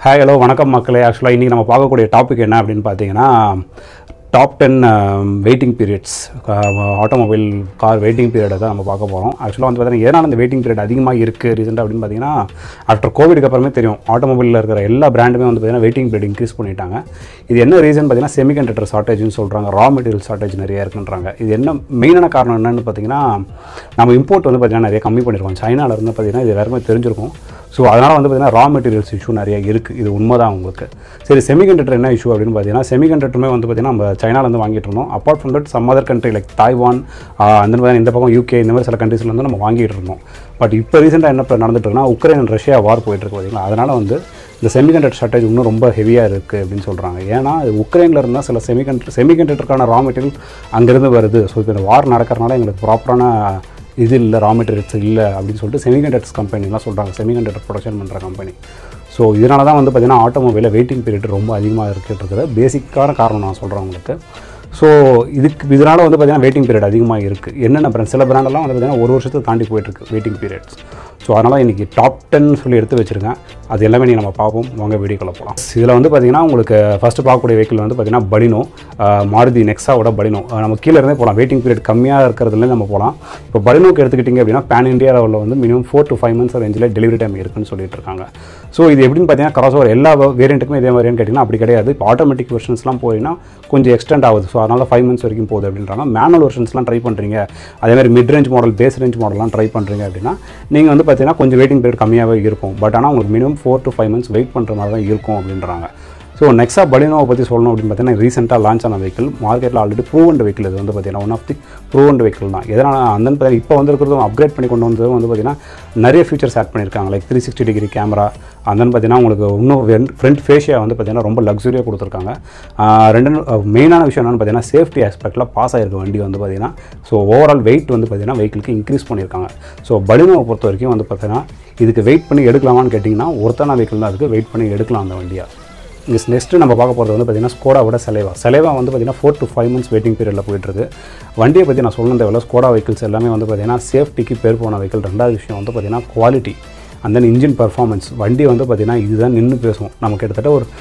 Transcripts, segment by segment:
Hi, hello, வணக்கம் மக்களே. ஆக்சுவலாக இன்றைக்கி நம்ம பார்க்கக்கூடிய டாபிக் என்ன அப்படின்னு பார்த்தீங்கன்னா top 10 waiting periods automobile car waiting பீரியடை தான் நம்ம பார்க்க போகிறோம். ஆக்சுவலாக வந்து பார்த்தீங்கன்னா ஏன்னா அந்த வெயிட்டிங் பீரியட் அதிகமாக இருக்குது ரீசெண்டாக அப்படின்னு பார்த்தீங்கன்னா ஆஃப்டர் கோவிடுக்கு அப்புறமே தெரியும் ஆட்டோமொபைலில் இருக்கிற எல்லா பிராண்டுமே வந்து பார்த்தீங்கன்னா வெயிட்டிங் பீரியட் இன்க்ரீஸ் பண்ணிட்டாங்க. இது என்ன ரீசன் பார்த்தீங்கன்னா செமிகண்டக்டர் ஷார்ட்டேஜ்னு சொல்கிறாங்க, ரா மெட்டீரியல் ஷார்ட்டேஜ் நிறைய இருக்குன்றாங்க. இது என்ன மெயினான காரணம் என்னென்னு பார்த்தீங்கன்னா நம்ம இம்போர்ட் வந்து பார்த்தீங்கன்னா நிறைய கம்மி பண்ணியிருக்கோம். சைனாவில் இருந்து பார்த்தீங்கன்னா இது எல்லாருமே தெரிஞ்சிருக்கும். ஸோ அதனால் வந்து பார்த்தீங்கன்னா ரா மெட்டீரியல்ஸ் இஷ்யூ நிறைய இருக்குது. இது உண்மை தான் உங்களுக்கு. சரி, செமிகண்டக்டர் என்ன இஷ்யூ அப்படின்னு பார்த்தீங்கன்னா செமிகண்டக்டருமே வந்து பார்த்தீங்கன்னா நம்ம சைனாலேருந்து வாங்கிட்டு இருந்தோம். Apart from that some other country like Taiwan, அந்த மாதிரி இந்த பக்கம் யூகே, இந்த மாதிரி சில கண்ட்ரீஸ்லேருந்து நம்ம வாங்கிட்டு இருந்தோம். பட் இப்போ ரீசெண்டாக என்ன நடந்துட்டு இருக்குன்னா உக்ரைன் ரஷ்யா வார் போயிட்டுருக்கு பார்த்தீங்களா. அதனால் வந்து இந்த செமிகண்டக்டர் ஷார்ட்டேஜ் இன்னும் ரொம்ப ஹெவியாக இருக்குது அப்படின்னு சொல்கிறாங்க. ஏன்னா உக்ரைனில் இருந்தால் சில செமிகண்டக்டருக்கான ரா மெட்டீரியல் அங்கேருந்து வருது. ஸோ இப்போ இந்த வார் நடக்கிறனால எங்களுக்கு ப்ராப்பரான இது இல்லை, ரா மெட்டீரியல்ஸ் இல்லை அப்படின்னு சொல்லிட்டு செமிகண்டக்டர்ஸ் கம்பெனிலாம் சொல்கிறாங்க, செமிகண்டக்டர் ப்ரொடக்ஷன் பண்ணுற கம்பெனி. ஸோ இதனால தான் வந்து பார்த்திங்கன்னா ஆட்டோமொபைலில் வெயிட்டிங் பீரியட் ரொம்ப அதிகமாக இருக்கிறது பேசிக்கான காரணம் நான் சொல்கிறேன் உங்களுக்கு. ஸோ இதனால் வந்து பார்த்திங்கன்னா வெயிட்டிங் பீரியட் அதிகமாக இருக்குது. என்னென்ன பிராண்ட், சில பிராண்டெல்லாம் வந்து பார்த்திங்கன்னா ஒரு வருஷத்தை தாண்டி போயிட்டுருக்கு வெயிட்டிங் பீரியட்ஸ். ஸோ அதனால் இன்றைக்கி டாப் 10 சொல்லி எடுத்து வச்சுருக்கேன். அது எல்லாமே நீங்கள் நம்ம பார்ப்போம். வாங்க வீடியோக்குள்ள போகலாம். இதில் வந்து பார்த்திங்கன்னா உங்களுக்கு ஃபஸ்ட்டு பார்க்கக்கூடிய வெஹிக்கிள் வந்து பார்த்திங்கன்னா பலினோ, மாருதி நெக்ஸாவோட பலினோ. நம்ம கீழே இருந்தே போகலாம், வெயிட்டிங் பீரியட் கம்மியாக இருக்கிறதுலேயே நம்ம போகலாம். இப்போ பலினோக்கு எடுத்துக்கிட்டிங்க அப்படின்னா பேன் இந்தியா லெவலில் வந்து மினிமம் 4 to 5 months ரேஞ்சில் டெலிவரி டைம் இருக்குன்னு சொல்லிட்டு இருக்காங்க. ஸோ இது எப்படின்னு பார்த்தீங்கன்னா கிராஸ் ஓவர் எல்லா வேரியண்ட்டுக்குமே இதே மாதிரியான்னு கேட்டிங்கன்னா அப்படி கிடையாது. இப்போ ஆட்டோமேட்டிக் வெர்ஷன்ஸ்லாம் போயின்னா கொஞ்சம் எக்ஸ்டெண்ட் ஆகுது. ஸோ அதனால் 5 months வரைக்கும் போகுது அப்படின்றாங்க. மேனுவல் வெர்ஷன்ஸ்லாம் ட்ரை பண்ணுறீங்க, அதேமாதிரி mid range model, base range மாடல்லாம் ட்ரை பண்ணுறீங்க அப்படின்னா நீங்கள் வந்து பார்த்தீங்கன்னா கொஞ்சம் வெயிட்டிங் பீரியட் கம்மியாகவே இருக்கும். பட் ஆனால் உங்களுக்கு மினிமம் 4 to 5 months வெயிட் பண்ணுற மாதிரி தான் இருக்கும் அப்படின்றாங்க. ஸோ நெக்ஸா பலினோவை பற்றி சொல்லணும் அப்படின்னு பார்த்தீங்கன்னா ரீசெண்டாக லான்ச் ஆன வெஹிக்கிள், மார்க்கெட்டில் ஆல்ரெடி ப்ரூவன்ட் வெஹிக்கிள். இது வந்து பார்த்தீங்கன்னா one of the proven vehicle தான். எதனால் அந்த பார்த்தீங்கன்னா இப்போ வந்துருக்கிறதும் அப்கிரேட் பண்ணி கொண்டு வந்ததும் வந்து பார்த்தீங்கன்னா நிறைய ஃபீச்சர்ஸ் ஆட் பண்ணியிருக்காங்க. லைக் 360 degree கேமரா, அந்த பார்த்தீங்கன்னா உங்களுக்கு இன்னும் ஃப்ரண்ட் ஃபேஷியா வந்து பார்த்தீங்கன்னா ரொம்ப லக்ஸுரியாக கொடுத்துருக்காங்க. ரெண்டு மெயினான விஷயம் என்னென்னு பார்த்தீங்கன்னா சேஃப்டி ஆஸ்பெக்டில் பாஸ் ஆகிருக்கு வண்டி வந்து பார்த்தீங்கன்னா. ஸோ ஓவரால் வெயிட் வந்து பார்த்தீங்கன்னா வெஹிக்கிளுக்கு இன்க்ரீஸ் பண்ணியிருக்காங்க. ஸோ பலினோவை பொறுத்த வரைக்கும் வந்து பார்த்தீங்கன்னா இதுக்கு வெயிட் பண்ணி எடுக்கலாமான்னு கேட்டிங்கன்னா ஒருத்தான வெஹிக்கிள் தான் அதுக்கு வெயிட் பண்ணி எடுக்கலாம் அந்த வண்டியாக. நெக்ஸ்ட்டு நம்ம பார்க்க போகிறது வந்து பார்த்திங்கன்னா ஸ்கோடாவோட செலேவா வந்து பார்த்திங்கன்னா 4 to 5 months வெயிட்டிங் பீரியடில் போயிட்டுருக்கு. வண்டியை பற்றி நான் சொல்ல தேவையில்ல. ஸ்கோடா வெஹிக்கிள்ஸ் எல்லாமே வந்து பார்த்திங்கன்னா சேஃப்டிக்கு பேர் போன வெஹிக்கிள். ரெண்டாவது விஷயம் வந்து பார்த்திங்கன்னா quality and then engine performance. வண்டி வந்து பார்த்திங்கன்னா இதுதான் நின்று பேசும். நம்ம கிட்டத்தட்ட ஒரு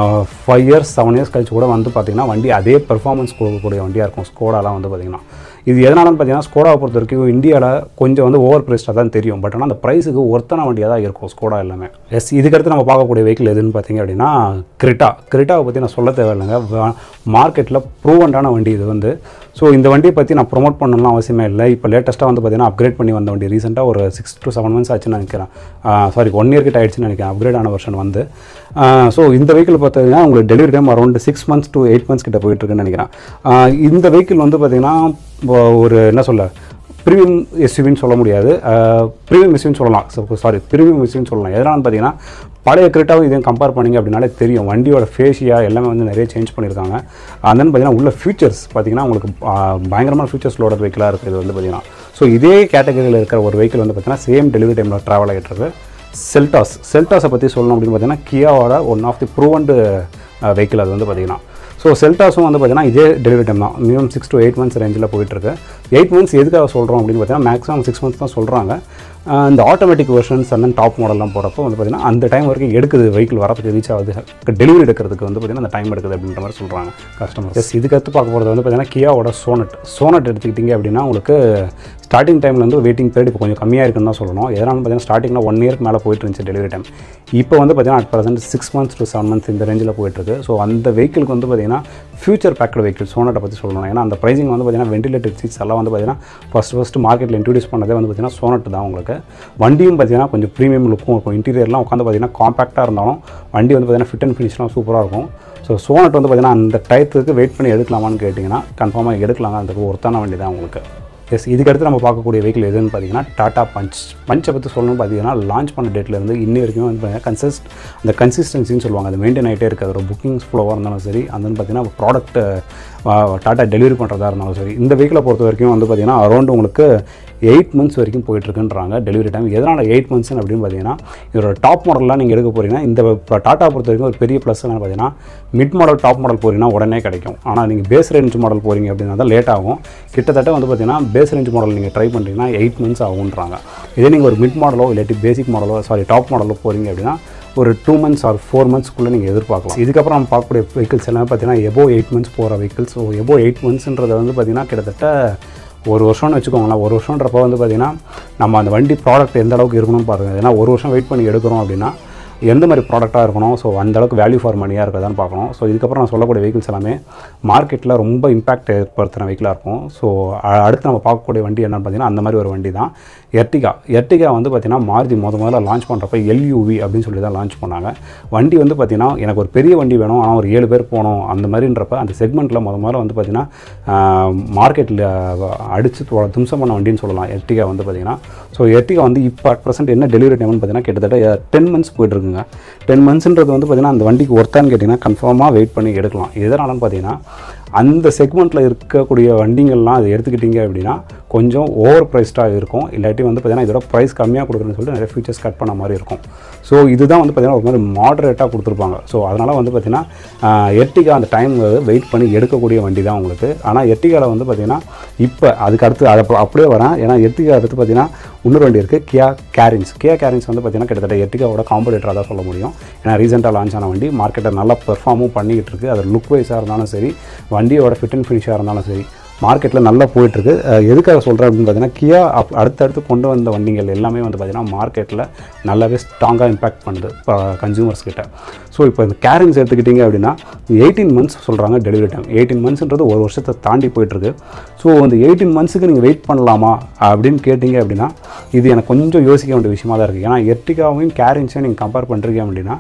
5 years 7 years கழிச்சு கூட வந்து பார்த்திங்கன்னா வண்டி அதே பர்ஃபார்மன்ஸ் கொடுக்கக்கூடிய வண்டியாக இருக்கும் ஸ்கோடாலாம் வந்து பார்த்திங்கன்னா. இது எதனாலன்னு பார்த்தீங்கன்னா ஸ்கோடாவை பொறுத்த வரைக்கும் இந்தியாவில் கொஞ்சம் வந்து ஓவர் ப்ரைஸ்டாக தான் தெரியும். பட் ஆனால் அந்த ப்ரைஸுக்கு ஒர்த்தான வண்டியாக தான் இருக்கும் ஸ்கோடா எல்லாமே. இதுக்கடுத்து நம்ம பார்க்கக்கூடிய வெஹிக்கிள் எதுன்னு பார்த்தீங்க அப்படின்னா கிரிட்டாவை பற்றி நான் சொல்ல தேவையில்லைங்க. மார்க்கெட்டில் ப்ரூவண்டான வண்டி இது வந்து. ஸோ இந்த வண்டியை பற்றி நான் ப்ரொமோட் பண்ணணும்லாம் அவசியமே இல்லை. இப்போ லேட்டஸ்ட்டாக வந்து பார்த்தீங்கன்னா அப்கிரேட் பண்ணி வந்த வண்டி. ரீசெண்டாக ஒரு 6 to 7 months ஆச்சுன்னு நினைக்கிறேன். 1 year கிட்ட ஆயிடுச்சுன்னு நினைக்கிறேன் அப்கிரேட் ஆன வெர்ஷன் வந்து. ஸோ இந்த வெஹிக்கிள் பார்த்தீங்கன்னா உங்களுக்கு delivery time around 6 months to 8 months கிட்ட போயிட்டுருக்குன்னு நினைக்கிறேன். இந்த வெஹிக்கிள் வந்து பார்த்திங்கன்னா ஒரு என்ன சொல்ல ப்ரீமியம் எஸ்யூவின்னு சொல்ல முடியாது, ப்ரீமியம் எஸ்யூன்னு சொல்லலாம். ப்ரீமியம் எஸ்யூன்னு சொல்லலாம். எதனால்னு பார்த்தீங்கன்னா பழைய கிரிட்டாவும் இதையும் கம்பேர் பண்ணிங்க அப்படின்னாலே தெரியும் வண்டியோட ஃபேஷியா எல்லாமே வந்து நிறைய சேஞ்ச் பண்ணியிருக்காங்க. அதன்னு பார்த்தீங்கன்னா உள்ள ஃபியூச்சர்ஸ் பார்த்தீங்கன்னா உங்களுக்கு பயங்கரமான ஃபியூச்சர்ஸ்லோட வெஹிக்கிளாக இருக்குது இது வந்து பார்த்தீங்கன்னா. ஸோ இதே கேட்டகரியில் இருக்கிற ஒரு வெஹிக்கிள் வந்து பார்த்தீங்கன்னா சேம் டெலிவரி டைமில் ட்ராவல் ஆகிட்டு இருக்கு. செல்டாஸை பற்றி சொல்லணும் அப்படின்னு பார்த்தீங்கன்னா கியாவோட one of the proven vehicle அது வந்து பார்த்தீங்கன்னா. ஸோ செல்டாஸும் வந்து பார்த்தீங்கன்னா இதே டெலிவரி டைம் தான், மினிமம் 6 to 8 months ரேஞ்சில் போயிட்டுருக்கு. 8 months எதுக்காக சொல்கிறோம் அப்படின்னு பார்த்தீங்கன்னா மேக்ஸிமம் 6 months தான் சொல்கிறாங்க. இந்த ஆட்டோமேட்டிக் வெர்ஷன்ஸ் அண்ட் டாப் மாடல்லாம் போகிறப்போ வந்து பார்த்திங்கன்னா அந்த டைம் வரைக்கும் எடுக்குது வெஹிக்கிள் வரதுக்கு, ரீச் ஆகுது, டெலிவரி எடுக்கிறதுக்கு வந்து பார்த்திங்கன்னா அந்த டைம் எடுக்குது அப்படின்ற மாதிரி சொல்கிறாங்க கஸ்டமர்ஸ். இதுக்கடுத்து பார்க்க போகிறது வந்து பார்த்திங்கன்னா கியாவோட சோனட் எடுத்துக்கிட்டிங்க அப்படின்னா உங்களுக்கு ஸ்டார்டிங் டைமில் வந்து வெயிட்டிங் பீரியட் இப்போ கொஞ்சம் கம்மியாக இருக்குன்னு தான் சொல்லணும். எதனாலும் பார்த்தீங்கன்னா ஸ்டார்டிங்கில் 1 year மேலே போயிட்டு இருந்துச்சு டெலிவரி டைம். இப்போ வந்து பார்த்திங்கன்னா at present 6 months to 7 months இந்த ரேஞ்சில் போயிட்டுருக்கு. ஸோ அந்த வெஹிக்கிளுக்கு வந்து பார்த்திங்கன்னா ஃபியூச்சர் பேக்கட் வெஹிக்கிள் சோனட்டை பற்றி சொல்லணும். ஏன்னா அந்த ப்ரைஸிங் வந்து பார்த்திங்கன்னா வென்டிலேட்டட் சீட்ஸ் எல்லாம் வந்து பார்த்திங்கன்னா ஃபஸ்ட்டு மார்க்கெட்டில் இன்ட்ரடியூஸ் பண்ணதே வந்து பார்த்திங்கன்னா சோனட் தான் உங்களுக்கு. வண்டியும் பார்த்திங்கன்னா கொஞ்சம் ப்ரீமியம் லுக்கும் இருக்கும். இன்டீரியர்லாம் உட்காந்து பார்த்திங்கன்னா காம்பேக்டாக இருந்தாலும் வண்டி வந்து பார்த்திங்கன்னா ஃபிட் அண்ட் ஃபினிஷ்லாம் சூப்பராக இருக்கும். ஸோ சோனட் வந்து பார்த்திங்கன்னா அந்த டயத்துக்கு வெயிட் பண்ணி எடுக்கலாமான்னு கேட்டிங்கன்னா கன்ஃபார்மாக எடுக்கலாங்க. அதுக்கு ஒருத்தான வண்டி தான் உங்களுக்கு. இதுக்கடுத்து நம்ம பார்க்கக்கூடிய வெஹிக்கிள் எதுன்னு பார்த்தீங்கன்னா டாடா பஞ்சை பற்றி சொல்லணும்னு பார்த்தீங்கன்னா லான்ச் பண்ண டேட்லேருந்து இன்னி வரைக்கும் வந்து பார்த்தீங்கன்னா அந்த கன்சிஸ்டன்சின்னு சொல்லுவாங்க, அது மெயின்டைன் ஆகிட்டே இருக்குது. ஒரு புக்கிங்ஸ் ஃப்ளோவாக இருந்தாலும் சரி, அந்த பார்த்தீங்கன்னா ப்ராடக்ட் டாட்டா டெலிவரி பண்ணுறதா இருந்தாலும் சரி. இந்த வெஹிக்கிளை பொறுத்த வரைக்கும் வந்து பார்த்திங்கன்னா அரௌண்ட் உங்களுக்கு 8 months வரைக்கும் போயிட்டுருக்குன்றாங்க டெலிவரி டைம். எதனால் 8 months அப்படின்னு பார்த்தீங்கன்னா இதோட டாப் மாடல்லாம் நீங்கள் எடுக்க போகிறீங்கன்னா இந்த டாட்டா பொறுத்த வரைக்கும் ஒரு பெரிய ப்ளஸ் என்னென்னு பார்த்தீங்கன்னா மிட் மாடல் டாப் மாடல் போகிறீங்கன்னா உடனே கிடைக்கும். ஆனால் நீங்கள் பேஸ் ரேஞ்ச் மாடல் போகிறீங்க அப்படின்னா தான் லேட் ஆகும். கிட்டத்தட்ட வந்து பார்த்தீங்கன்னா பேஸ் ரேஞ்ச் மாடல் நீங்கள் ட்ரை பண்ணுறீங்கன்னா 8 months ஆகுன்றாங்க. இதே நீங்கள் ஒரு மிட் மாடலோ இல்லாட்டி பேசிக் மாடலோ டாப் மாடலோ போகிறீங்க அப்படின்னா ஒரு 2 months ஆர் 4 monthsக்குள்ளே நீங்கள் எதிர்பார்க்கலாம். இதுக்கப்புறம் நம்ம பார்க்கக்கூடிய வெஹிக்கிள்ஸ் எல்லாமே பார்த்தீங்கன்னா எபோவ் 8 months போகிற வெஹிக்கிள்ஸ். ஸோ எபோவ் 8 monthsன்றது வந்து பார்த்திங்கன்னா கிட்டத்தட்ட ஒரு வருஷம்னு வச்சுக்கோங்களேன். ஒரு வருஷன்றப்போ வந்து பார்த்திங்கன்னா நம்ம அந்த வண்டி ப்ராடக்ட் எந்த அளவுக்கு இருக்கணும்னு பாருங்கள். ஏன்னா ஒரு வருஷம் வெயிட் பண்ணி எடுக்கிறோம் அப்படின்னா எந்த மாதிரி ப்ராடக்டாக இருக்கணும், ஸோ அந்தளவுக்கு வேல்யூ ஃபார் மணியாக இருக்கதான்னு பார்க்கணும். ஸோ இதுக்கப்புறம் நான் சொல்லக்கூடிய வெஹிக்கிள்ஸ் எல்லாமே மார்க்கெட்டில் ரொம்ப இம்பாக்ட் ஏற்படுத்துகிற வெஹிக்கிளாக இருக்கும். ஸோ அடுத்து நம்ம பார்க்கக்கூடிய வண்டி என்னென்னு பார்த்தீங்கன்னா அந்த மாதிரி ஒரு வண்டி தான் எர்டிகா. எர்டிகா வந்து பார்த்திங்கன்னா மாருதி முதல்ல லான்ச் பண்ணுறப்ப எல்யூவி அப்படின்னு சொல்லி தான் லான்ச் பண்ணாங்க. வண்டி வந்து பார்த்திங்கன்னா எனக்கு ஒரு பெரிய வண்டி வேணும், ஆனால் ஒரு 7 பேர் போகணும் அந்த மாதிரின்றப்ப அந்த செக்மெண்ட்டில் முதல்ல வந்து பார்த்திங்கன்னா மார்க்கெட்டில் அடித்து தும்சம் பண்ண வண்டின்னு சொல்லலாம் எர்டிகா வந்து பார்த்திங்கன்னா. ஸோ எர்டிகா வந்து இப்போ அட் ப்ரெசென்ட் என்ன டெலிவரி டைம்னு பார்த்தீங்கன்னா கிட்டத்தட்ட 10 months போய்ட்டுருக்குங்க. 10 monthsன்றது வந்து பார்த்திங்கன்னா அந்த வண்டிக்கு ஒர்த்தான்னு கேட்டிங்கன்னா கன்ஃபார்மாக வெயிட் பண்ணி எடுக்கலாம். எதனாலன்னு பார்த்தீங்கன்னா அந்த செக்மெண்ட்டில் இருக்கக்கூடிய வண்டிங்கள்லாம் அதை எடுத்துக்கிட்டிங்க அப்படின்னா கொஞ்சம் ஓவர் ப்ரைஸ்டாக இருக்கும். இல்லாட்டி வந்து பார்த்திங்கன்னா இதோட ப்ரைஸ் கம்மியாக கொடுக்குறேன்னு சொல்லிட்டு நிறைய ஃபீச்சர்ஸ் கட் பண்ண மாதிரி இருக்கும். ஸோ இதுதான் வந்து பார்த்திங்கன்னா ஒரு மாதிரி மாடரேட்டாக கொடுத்துருப்பாங்க. ஸோ அதனால் வந்து பார்த்திங்கன்னா எர்டிகா அந்த டைம் வெயிட் பண்ணி எடுக்கக்கூடிய வண்டி தான் உங்களுக்கு. ஆனால் எர்டிகாவில் வந்து பார்த்திங்கன்னா இப்போ அதுக்கு அடுத்து அதை அப்படியே வரேன். ஏன்னா எர்டிகா அடுத்து பார்த்திங்கன்னா இன்னொரு வண்டி இருக்குது கியா கேரின்ஸ். கியா கேரின்ஸ் வந்து பார்த்திங்கன்னா கிட்டத்தட்ட எர்டிகாவோட காம்படிட்டராக தான் சொல்ல முடியும். ஏன்னா ரீசெண்டாக லான்ச் ஆன வண்டி மார்க்கெட்டை நல்லா பெர்ஃபார்மும் பண்ணிக்கிட்டு இருக்குது. அது லுக் வைஸாக இருந்தாலும் சரி, வண்டியோட ஃபிட் அண்ட் ஃபினிஷாக இருந்தாலும் சரி, மார்க்கெட்டில் நல்லா போயிட்டுருக்கு. எதுக்காக சொல்கிறேன் அப்படின்னு பார்த்தீங்கன்னா கியா அடுத்தடுத்து கொண்டு வந்த வண்டிகள் எல்லாமே வந்து பார்த்திங்கன்னா மார்க்கெட்டில் நல்லாவே ஸ்ட்ராங்காக இம்பாக்ட் பண்ணுது இப்போ கன்சூமர்ஸ் கிட்ட. ஸோ இப்போ இந்த கேரின்ஸ் எடுத்துக்கிட்டிங்க அப்படின்னா 18 months சொல்கிறாங்க டெலிவரி டைம். 18 monthsன்றது ஒரு வருஷத்தை தாண்டி போயிட்டுருக்கு. ஸோ அந்த 18 monthsக்கு நீங்கள் வெயிட் பண்ணலாமா அப்படின்னு கேட்டிங்க அப்படின்னா இது எனக்கு கொஞ்சம் யோசிக்க வேண்டிய விஷயமாக தான் இருக்குது. ஏன்னா எர்டிகாவையும் கேரின்ஸையும் நீங்கள் கம்பேர் பண்ணுறீங்க அப்படின்னா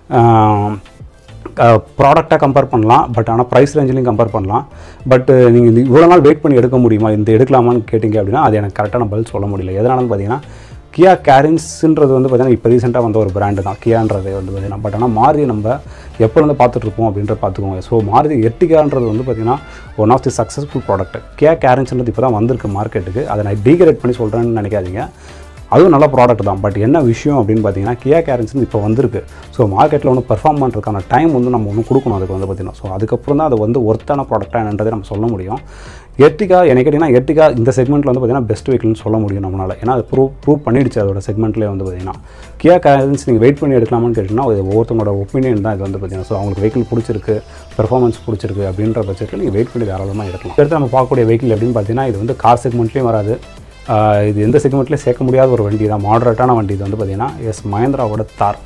ப்ராடக்டாக கம்பேர் பண்ணலாம், பட் ஆனால் ப்ரைஸ் ரேஞ்சிலையும் கம்பேர் பண்ணலாம். பட் நீங்கள் இந்த இவ்வளோ நாள் வெயிட் பண்ணி எடுக்க முடியுமா, இந்த எடுக்கலாமான்னு கேட்டிங்க அப்படின்னா அது எனக்கு கரெக்டான பதில் சொல்ல முடியல. எதனாலன்னு பார்த்தீங்கன்னா கியா கேரின்ஸுன்றது வந்து பார்த்திங்கன்னா இப்போ ரீசெண்டாக வந்த ஒரு பிராண்டு தான் கியான்றது வந்து பார்த்திங்கன்னா. பட் ஆனால் மாருதி நம்ம எப்போ வந்து பார்த்துட்ருப்போம் அப்படின்றத பார்த்துக்கோங்க. ஸோ மாருதி எர்டிகான்றது வந்து பார்த்திங்கன்னா one of the successful product. Kia கேரின்ஸ்ன்றது இப்போ தான் வந்திருக்கு மார்க்கெட்டுக்கு. அதை நான் டீக்ரேட் பண்ணி சொல்கிறேன்னு நினைக்காதீங்க, அதுவும் நல்ல ப்ராடக்ட் தான். பட் என்ன விஷயம் அப்படின்னு பார்த்தீங்கன்னா கியா கேரின்ஸ் இப்போ வந்திருக்கு. ஸோ மார்க்கெட்டில் ஒன்று பெர்ஃபார்ம் பண்ணுறதுக்கான டைம் வந்து நம்ம ஒன்று கொடுக்கணும் அதுக்கு வந்து பார்த்திங்கன்னா. ஸோ அதுக்கப்புறம் தான் அது வந்து ஒர்த்தான ப்ராடக்டாக என்னன்றதை நம்ம சொல்ல முடியும். எர்டிகா எனக்கு கேட்டிங்கன்னா எர்டிகா இந்த செக்மெண்ட்டில் வந்து பார்த்திங்கன்னா பெஸ்ட் வெஹிக்கிள்னு சொல்ல முடியும் நம்மளால். ஏன்னா அது ப்ரூவ் பண்ணிடுச்சு அதோட செக்மெண்ட்லேயே வந்து பார்த்திங்கன்னா. கியா கேரின்ஸ் நீங்கள் வெயிட் பண்ணி எடுக்கலாமான்னு கேட்டிங்கன்னா அது ஒவ்வொருத்தவங்களோட ஒப்பீனியன் தான் இது வந்து பார்த்திங்கன்னா. ஸோ அவங்களுக்கு வெஹிக்கிள் பிடிச்சிருக்கு, பெர்ஃபார்மன்ஸ் பிடிச்சிருக்கு அப்படின்ற பட்சத்தில் நீங்கள் வெயிட் பண்ணி தாராளமாக எடுக்கலாம். அடுத்து நம்ம பார்க்கக்கூடிய வெஹிக்கிள் எப்படின்னு பார்த்தீங்கன்னா இது வந்து கார் செக்மெண்ட்லேயும் வராது, இது எந்த செக்மெண்ட்லேயும் சேர்க்க முடியாத ஒரு வண்டி தான், மாடரேட்டான வண்டி. இது வந்து பார்த்திங்கன்னா மஹேந்திராவோட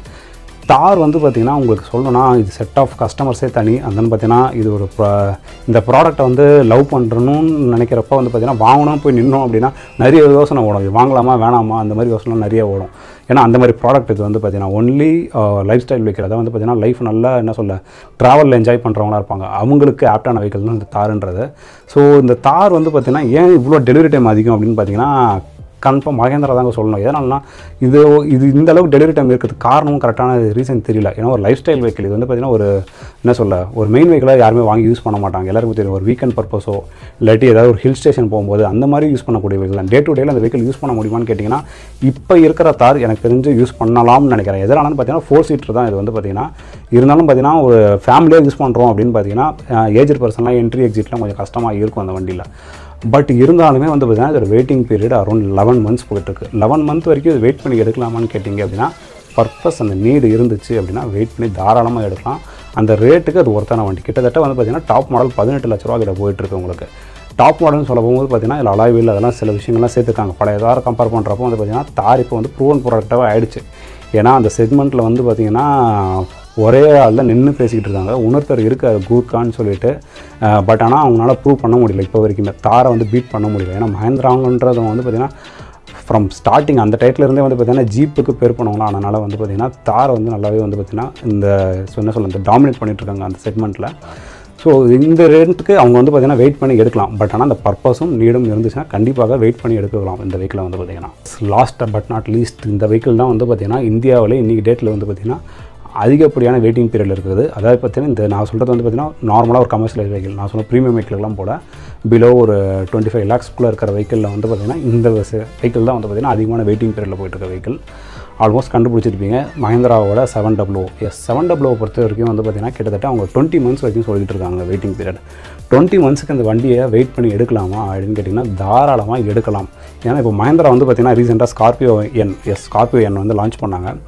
தார் வந்து பார்த்திங்கன்னா உங்களுக்கு சொல்லணும்னா இது செட் ஆஃப் கஸ்டமர்ஸே தனி. அந்தன்னு பார்த்தீங்கன்னா இது ஒரு இந்த ப்ராடக்ட்டை வந்து லவ் பண்ணுறணும்னு நினைக்கிறப்ப வந்து பார்த்திங்கன்னா வாங்கணும் போய் நின்னோம் அப்படின்னா நிறைய யோசனை ஓடும், இது வாங்கலாமா வேணாமா அந்த மாதிரி யோசனை நிறைய ஓடும். ஏன்னா அந்த மாதிரி ப்ராடக்ட் இது வந்து பார்த்திங்கன்னா ஒன்லி லைஃப் ஸ்டைல் வெஹிக்கிள். அதை வந்து பார்த்திங்கன்னா லைஃப் நல்லா என்ன சொல்ல ட்ராவலில் என்ஜாய் பண்ணுறவங்களா இருப்பாங்க, அவங்களுக்கு ஆப்டான வெஹிக்கிள் தான் இந்த தாருன்றது. ஸோ இந்த தார் வந்து பார்த்திங்கன்னா ஏன் இவ்வளோ டெலிவரி டைம் அதிகம் அப்படின்னு பார்த்திங்கன்னா கன்ஃபார்ம் மகேந்திரா தாங்க சொல்லணும். எதனாலனா இது இந்த அளவுக்கு டெலிவரி டைம் இருக்கிறதுக்கு காரணமும் கரெக்டான ரீசன் தெரியல. ஏன்னா ஒரு லைஃப் ஸ்டைல் வெஹிக்கிள் இது வந்து பார்த்திங்கன்னா ஒரு என்ன சொல்ல ஒரு மெயின் வெஹிக்கிளாக யாருமே வாங்கி யூஸ் பண்ண மாட்டாங்க. எல்லாருக்கும் தெரியும் ஒரு வீக்கெண்ட் பர்பஸோ இல்லாட்டி ஏதாவது ஒரு ஹில் ஸ்டேஷன் போகும்போது அந்த மாதிரி யூஸ் பண்ணக்கூடிய வெஹிக்கிள் தான். டே டு டேல அந்த வெஹிக்கிள் யூஸ் பண்ண முடியுமான்னு கேட்டிங்கன்னா இப்போ இருக்கிற தார் எனக்கு தெரிஞ்சு யூஸ் பண்ணலாம்னு நினைக்கிறேன். எதனாலன்னு பார்த்தீங்கன்னா 4 seater தான் இது வந்து பார்த்திங்கன்னா. இருந்தாலும் பார்த்திங்கன்னா ஒரு ஃபேமிலியாக யூஸ் பண்ணுறோம் அப்படின்னு பார்த்தீங்கன்னா ஏஜ்டு பர்சன்லாம் என்ட்ரி எக்ஸிட்லாம் கொஞ்சம் கஷ்டமாக இருக்கும் அந்த வண்டியில். பட் இருந்தாலுமே வந்து பார்த்திங்கன்னா இதோட வெயிட்டிங் பீரியட் அரௌண்ட் 11 months போயிட்டுருக்கு. 11 month வரைக்கும் இது வெயிட் பண்ணி எடுக்கலாமான்னு கேட்டிங்க அப்படின்னா பர்பஸ் அந்த நீடு இருந்துச்சு அப்படின்னா வெயிட் பண்ணி தாராளமாக எடுக்கலாம். அந்த ரேட்டுக்கு அது ஒருத்தான வண்டி. கிட்டத்தட்ட வந்து பார்த்திங்கன்னா டாப் மாடல் 18 லட்ச ரூபா கிட்ட போயிட்டுருக்கு உங்களுக்கு. டாப் மாடல்னு சொல்ல போகும்போது பார்த்திங்கன்னா இதில் அலாய் வீல் அதெல்லாம் சில விஷயங்கள்லாம் சேர்த்துருக்காங்க. பழைய தாரை கம்பேர் பண்ணுறப்போ வந்து பார்த்திங்கன்னா தார் இப்போ வந்து ப்ரூவன் ப்ராடக்டாகவே ஆகிடுச்சு. ஏன்னா அந்த செக்மெண்ட்டில் வந்து பார்த்திங்கன்னா ஒரே ஆளில் நின்று பேசிக்கிட்டு இருக்காங்க. இன்னொருத்தர் இருக்கார் கூர்கான்னு சொல்லிட்டு, பட் ஆனால் அவங்களால ப்ரூவ் பண்ண முடியல இப்போ வரைக்குமே. தாரை வந்து பீட் பண்ண முடியல. ஏன்னா மஹேந்திராங்கன்றது வந்து பார்த்திங்கன்னா ஃப்ரம் ஸ்டார்டிங் அந்த டைட்டிலேருந்தே வந்து பார்த்திங்கன்னா ஜீப்புக்கு பேர் பண்ணுவாங்களா, அதனால் வந்து பார்த்திங்கன்னா தாரை வந்து நல்லாவே வந்து பார்த்திங்கன்னா இந்த என்ன சொல்ல இந்த டாமினேட் பண்ணிகிட்ருக்காங்க அந்த செக்மெண்ட்டில். ஸோ இந்த ரேட்டுக்கு அவங்க வந்து பார்த்திங்கன்னா வெயிட் பண்ணி எடுக்கலாம். பட் ஆனால் அந்த பர்பஸும் நீடும் இருந்துச்சுன்னா கண்டிப்பாக வெயிட் பண்ணி எடுக்கலாம் இந்த வெஹிக்கிளை வந்து பார்த்திங்கன்னா. லாஸ்ட் பட் நாட் லீஸ்ட் இந்த வெஹிக்கிள் தான் வந்து பார்த்திங்கன்னா இந்தியாவில் இன்றைக்கி டேட்டில் வந்து பார்த்திங்கன்னா அதிகப்படியான வெயிட்டிங் பீரியட் இருக்குது. அதாவது பார்த்திங்கன்னா இந்த நான் சொல்கிறது வந்து பார்த்திங்கன்னா நார்மலாக ஒரு கமர்ஷியல் வெஹிக்கிள், நான் சொன்ன ப்ரீமியம் வெஹிக்கிள்லாம் போல பிலோ ஒரு 25 lakhsக்குள்ளே இருக்கிற வெஹிக்கிளில் வந்து பார்த்திங்கன்னா இந்த வெஹிக்கிள் தான் வந்து பார்த்திங்கன்னா அதிகமான வெயிட்டிங் பீரியடில் போயிட்டுருக்க வெஹிக்கிள். ஆல்மோஸ்ட் கண்டுபிடிச்சிருப்பீங்க மஹேந்திராவோட 700. 700 பொறுத்த வரைக்கும் வந்து பார்த்திங்கன்னா கிட்டத்தட்ட அவங்க 20 months வரைக்கும் சொல்லிட்டு இருக்காங்க வெயிட்டிங் பீரியட். 20 monthsக்கு அந்த வண்டியை வெயிட் பண்ணி எடுக்கலாமா அப்படின்னு கேட்டிங்கன்னா தாராளமாக எடுக்கலாம். ஏன்னா இப்போ மஹேந்திரா வந்து பார்த்திங்கன்னா ரீசெண்டாக ஸ்கார்பியோ என் வந்து லான்ச் பண்ணாங்க.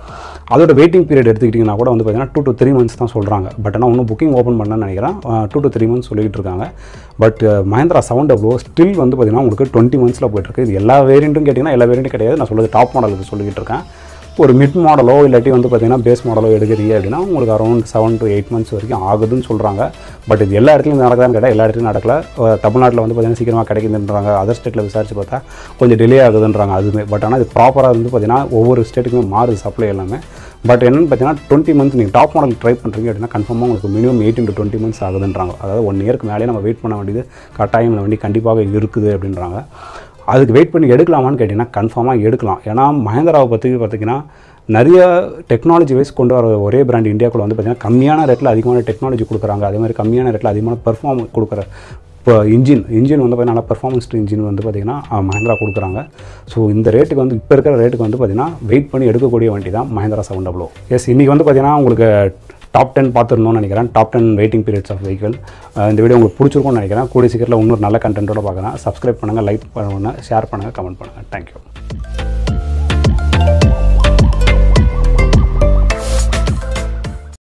அதோட வெயிட்டிங் பீரியட் எடுத்துக்கிட்டிங்கன்னா கூட வந்து பார்த்தீங்கன்னா 2 to 3 months தான் சொல்கிறாங்க. பட் ஆனால் இன்னும் புக்கிங் ஓப்பன் பண்ணணும்னு நினைக்கிறேன். 2 to 3 months சொல்லிகிட்டு இருக்காங்க. பட் மஹேந்திரா 700 ஸ்டில் வந்து பார்த்தீங்கன்னா உங்களுக்கு 20 monthsல போயிட்டுருக்கு. இது எல்லா வேரியண்ட்டும் கேட்டிங்கன்னா எல்லா வேரியண்ட்டும் கிடையாது. நான் சொல்கிறது டாப் மாடலுக்கு சொல்லிக்கிட்டு இருக்கேன். ஒரு மிட் மாடலோ இல்லாட்டி வந்து பார்த்தீங்கன்னா பேஸ் மாடலோ எடுக்கிறீங்க அப்படின்னா உங்களுக்கு அரௌண்ட் 7 to 8 months வரைக்கும் ஆகுதுன்னு சொல்கிறாங்க. பட் இது எல்லா இடத்துலையும் நடக்குதான்னு கேட்டால் எல்லா இடத்துலையும் நடக்கல. தமிழ்நாட்டில் வந்து பார்த்தீங்கன்னா சீக்கிரமாக கிடைக்குதுன்றாங்க. அதர் ஸ்டேட்டில் விசாரிச்சு பார்த்தா கொஞ்சம் டிலே ஆகுதுன்றாங்க அதுவுமே. பட் ஆனால் இது ப்ராப்பராக வந்து பார்த்தீங்கன்னா ஒவ்வொரு ஸ்டேட்டுக்குமே மாறுது சப்ளை எல்லாமே. பட் என்னென்னு பார்த்தீங்கன்னா 20 months நீங்கள் டாப் மாடல் ட்ரை பண்ணுறீங்க அப்படின்னா கன்ஃபார்மாக உங்களுக்கு மினிமம் 18 to 20 months ஆகுதுன்றாங்க. அதாவது 1 yearக்கு மேலே நம்ம வெயிட் பண்ண வேண்டியது கட்டாயம் இந்த வண்டி கண்டிப்பாக இருக்குது அப்படின்றாங்க. அதுக்கு வெயிட் பண்ணி எடுக்கலாமான்னு கேட்டிங்கன்னா கன்ஃபார்மாக எடுக்கலாம். ஏன்னா மஹேந்திராவை பற்றி பார்த்திங்கன்னா நிறைய டெக்னாலஜி வைஸ் கொண்டு வர ஒரே பிராண்ட் இந்தியாவுக்குள்ள வந்து பார்த்திங்கன்னா கம்மியான ரேட்டில் அதிகமான டெக்னாலஜி கொடுக்குறாங்க. அதே மாதிரி கம்மியான ரேட்டில் அதிகமான பெர்ஃபார்ம் கொடுக்குற இப்போ இன்ஜின் வந்து பார்த்திங்கன்னா நல்லா பெர்ஃபார்மன்ஸ் இன்ஜின் வந்து பார்த்திங்கன்னா மஹேந்திரா கொடுக்குறாங்க. ஸோ இந்த ரேட்டுக்கு வந்து இப்போ இருக்கிற ரேட்டுக்கு வந்து பார்த்திங்கன்னா வெயிட் பண்ணி எடுக்கக்கூடிய வண்டி தான் மஹேந்திரா 700. எஸ், இன்றைக்கி வந்து பார்த்திங்கன்னா உங்களுக்கு டாப் 10 பார்த்துருந்தோம்னு நினைக்கிறேன். Top 10 waiting periods of vehicle. இந்த வீடியோ உங்களுக்கு பிடிச்சிருக்கும்னு நினைக்கிறேன். கூடிய சீக்கிரத்தில் இன்னொரு நல்ல கண்டென்ட்டோட பார்க்கலாம். சப்ஸ்கிரைப் பண்ணுங்கள், லைக் பண்ணுங்கள், ஷேர் பண்ணுங்கள், கமெண்ட் பண்ணுங்கள். தேங்க்யூ.